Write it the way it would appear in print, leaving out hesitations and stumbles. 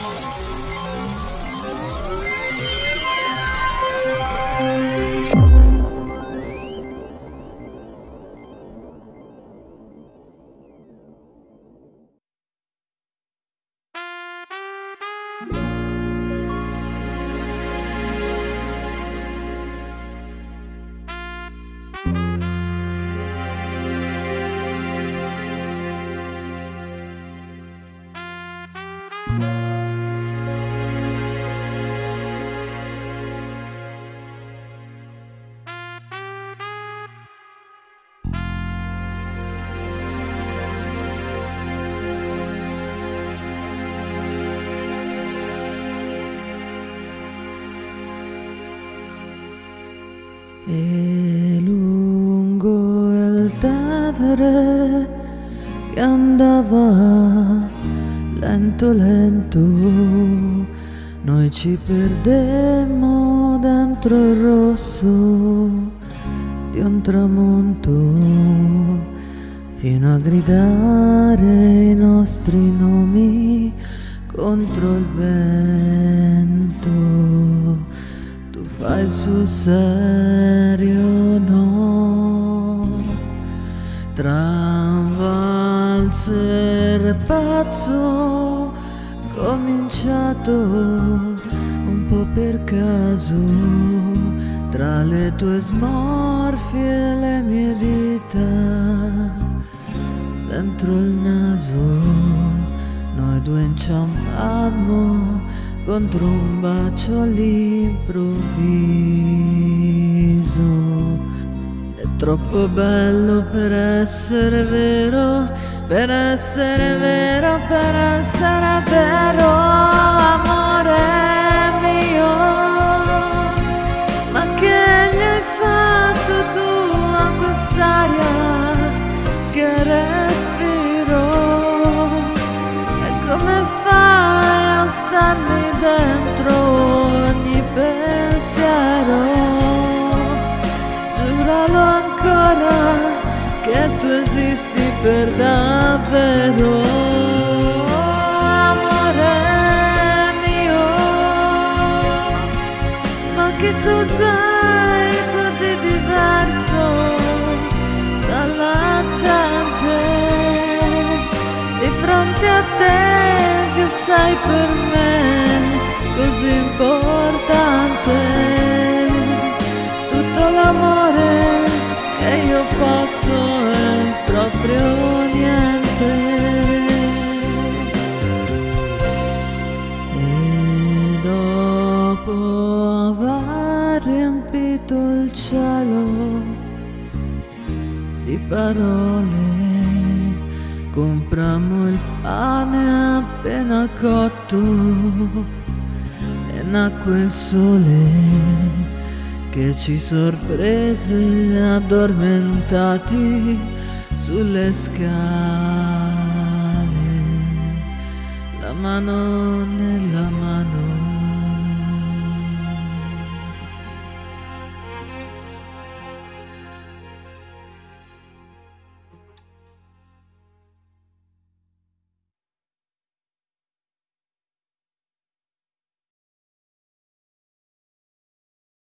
E lungo il Tevere che andava lento lento, noi ci perdemmo dentro il rosso di un tramonto, fino a gridare i nostri nomi contro il vento. Tu fai sul serio, no? Tra un valzer pazzo cominciato un po' per caso, tra le tue smorfie e le mie dita dentro il naso, noi due inciampammo contro un bacio all'improvviso. È troppo bello per essere vero, per essere vero, per essere vero, amore mio. Ma che gli hai fatto tu a quest'aria che respiro? E come fai a starmi dentro ogni pensiero? Giuralo ancora che tu esisti per davvero, amore mio. Ma che cos'hai tu di diverso dalla gente? Di fronte a te che sei per me così importante, tutto l'amore che io posso è proprio niente. E dopo aver riempito il cielo di parole, comprammo il pane appena cotto e nacque il sole che ci sorprese addormentati sulle scale, la mano nella mano